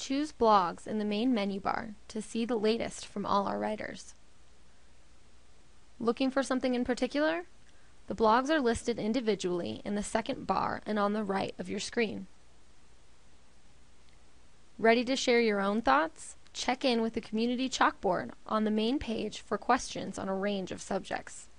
choose Blogs in the main menu bar to see the latest from all our writers. Looking for something in particular? The blogs are listed individually in the second bar and on the right of your screen. Ready to share your own thoughts? Check in with the Community Chalkboard on the main page for questions on a range of subjects.